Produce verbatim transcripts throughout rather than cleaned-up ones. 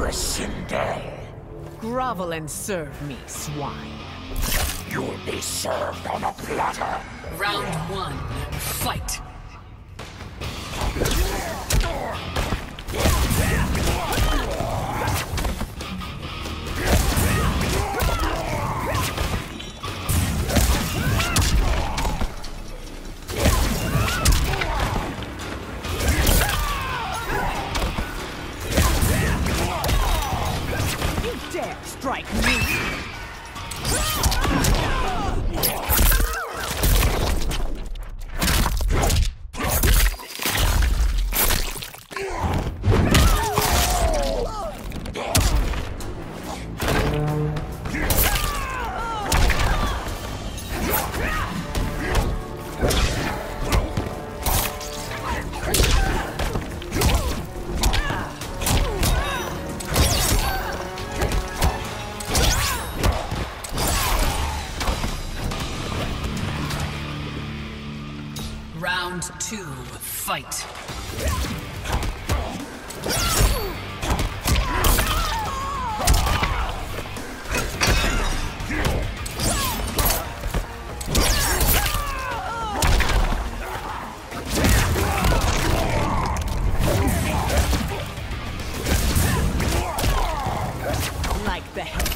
traitorous Sindel. Grovel and serve me, swine. You'll be served on a platter. Round one, fight. You dare strike me! Round two, fight. Like the heck.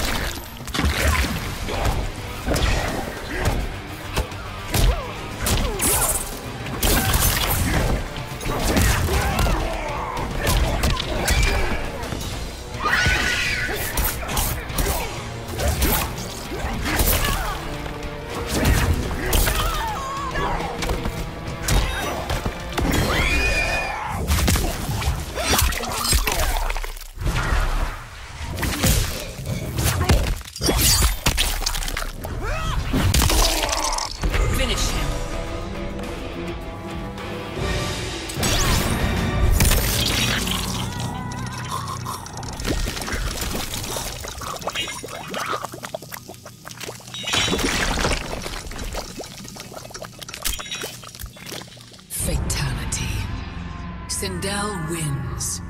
Finish him. Fatality. Sindel wins.